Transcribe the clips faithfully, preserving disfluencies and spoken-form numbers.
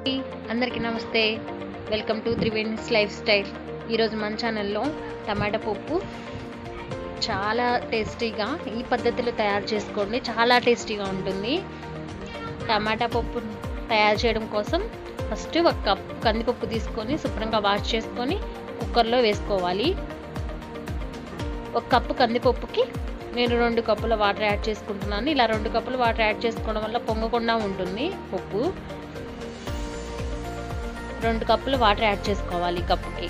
అందరికీ నమస్తే. Welcome to Triveni's lifestyle. ఈరోజు మన ఛానల్లో టమాటా పప్పు చాలా టేస్టీగా ఈ పద్ధతిలో తయారు చేసుకోండి. చాలా టేస్టీగా ఉంటుంది. టమాటా పప్పు తయారు చేయడం కోసం ఫస్ట్ ఒక కప్ కందిపప్పు తీసుకొని శుభ్రంగా వాష్ చేసుకొని కుక్కర్లో వేసుకోవాలి. ఒక కప్పు కందిపప్పుకి నేను రెండు కప్పుల వాటర్ యాడ్ చేసుకుంటున్నాను. ఇలా రెండు కప్పుల వాటర్ యాడ్ చేసుకోవడం వల్ల పొంగకుండా ఉంటుంది పప్పు. రెండు కప్పుల వాటర్ యాడ్ చేసుకోవాలి కప్పుకి.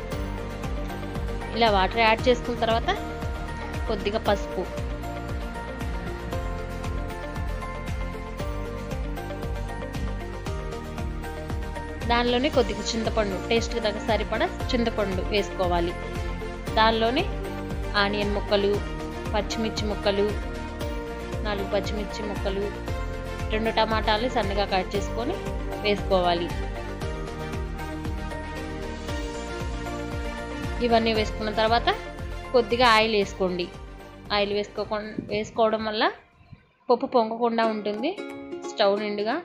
ఇలా వాటర్ యాడ్ చేసుకున్న తర్వాత కొద్దిగా పసుపు, దానిలోనే కొద్దిగా చింతపండు, టేస్ట్కి తగ్గ సరిపడా చింతపండు వేసుకోవాలి. దానిలోనే ఆనియన్ ముక్కలు, పచ్చిమిర్చి ముక్కలు, నాలుగు పచ్చిమిర్చి ముక్కలు, రెండు టమాటాలు సన్నగా కట్ చేసుకొని వేసుకోవాలి. ఇవన్నీ వేసుకున్న తర్వాత కొద్దిగా ఆయిల్ వేసుకోండి. ఆయిల్ వేసుకో వేసుకోవడం వల్ల పప్పు పొంగకుండా ఉంటుంది. స్టవ్ నిండుగా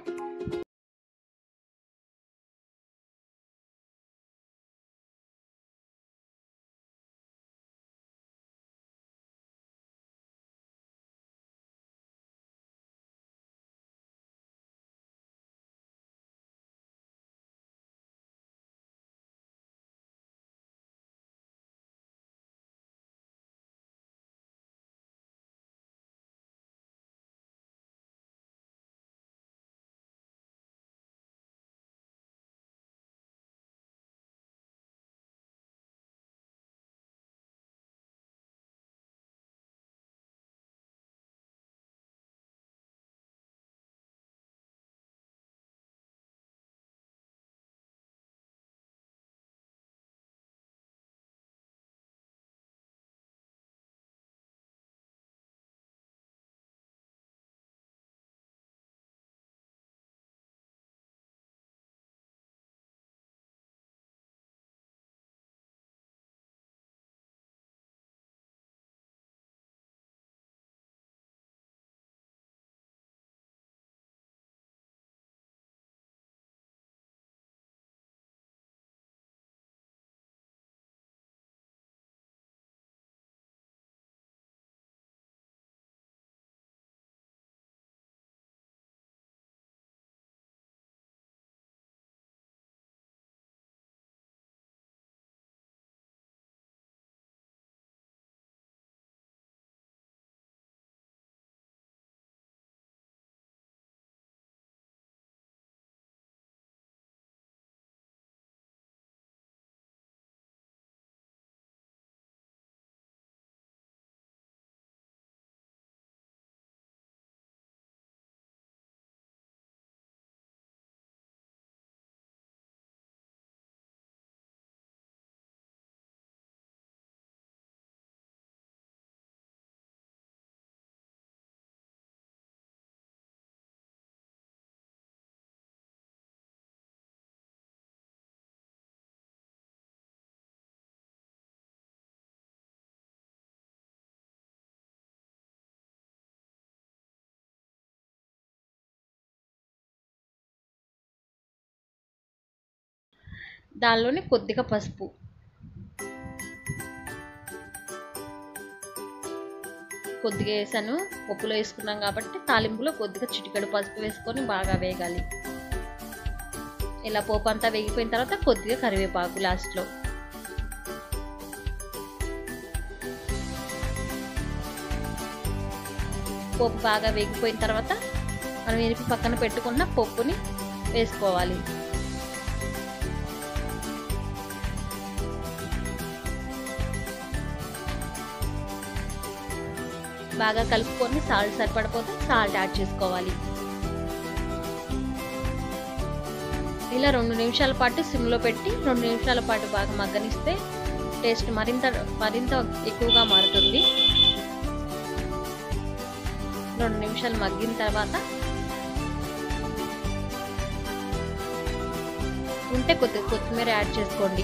దానిలోనే కొద్దిగా పసుపు, కొద్దిగా వేసాను. పప్పులో వేసుకున్నాం కాబట్టి తాలింపులో కొద్దిగా చిటికెడు పసుపు వేసుకొని బాగా వేగాలి. ఇలా పోపు అంతా వేగిపోయిన తర్వాత కొద్దిగా కరివేపాకు లాస్ట్లో. పోపు బాగా వేగిపోయిన తర్వాత మనం ఎనిపి పక్కన పెట్టుకున్న పప్పుని వేసుకోవాలి. బాగా కలుపుకొని సాల్ట్ సరిపడిపోతే సాల్ట్ యాడ్ చేసుకోవాలి. ఇలా రెండు నిమిషాల పాటు సిమ్లో పెట్టి రెండు నిమిషాల పాటు బాగా మగ్గనిస్తే టేస్ట్ మరింత మరింత ఎక్కువగా మారుతుంది. రెండు నిమిషాలు మగ్గిన తర్వాత ఉంటే కొద్దిగా కొత్తిమీర యాడ్ చేసుకోండి.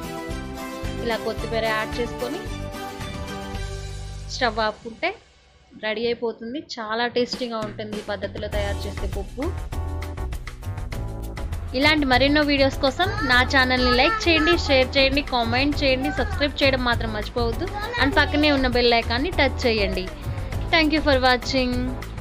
ఇలా కొత్తిమీర యాడ్ చేసుకొని స్టవ్ ఆపుకుంటే రెడీ అయిపోతుంది. చాలా టేస్టీగా ఉంటుంది ఈ పద్ధతిలో తయారు చేసే పప్పు. ఇలాంటి మరెన్నో వీడియోస్ కోసం నా ఛానల్ని లైక్ చేయండి, షేర్ చేయండి, కామెంట్ చేయండి, సబ్స్క్రైబ్ చేయడం మాత్రం మర్చిపోవద్దు. అండ్ పక్కనే ఉన్న బెల్ ఐకాన్ని టచ్ చేయండి. Thank you for watching.